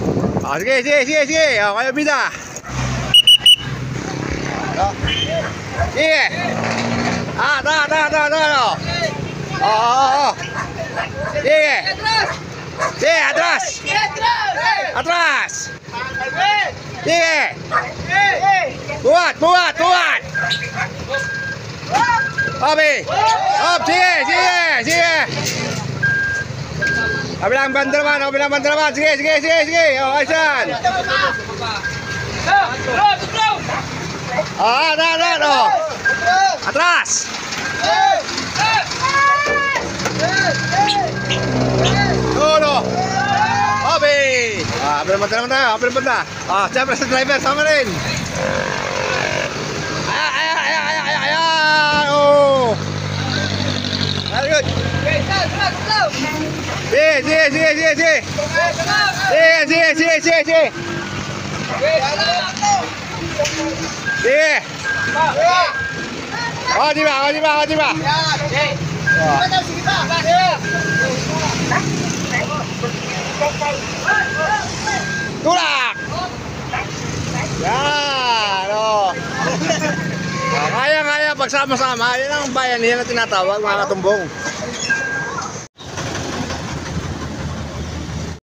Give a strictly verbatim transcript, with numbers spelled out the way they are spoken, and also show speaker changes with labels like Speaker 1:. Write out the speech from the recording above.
Speaker 1: Oh, sige, sige, sige, sige. Oh, kayo bida. Oh. Sige. Ah, ta, ta, ta, ta. Oh, oh, oh. Sige. Sige, atras. Atras. Sige. Buat, buat, buat. Oke. Op, sige, sige, sige. Bilang bantal man, bilang bantal man. Sige, sige, sige, sige. Oh, Aisan. Oh, ada, ada, oh. Atras. Oh, no. Oke. Ah, bilang bantal mana? Bilang bantal. Ah, siapa si driver sama rin. Ayo, ayo, ayo, ayo, ayo, ayo. Oh. Very good. Sige, sige, sige, sige, sige. Sige, sige, sige, sige, sige. Sige. Oh, di ba, oh, di ba, oh, di ba. Tulak. Yan, oh. Kaya-kaya pagsama-sama, yan ang bayan, yan ang tinatawag mga katumbong.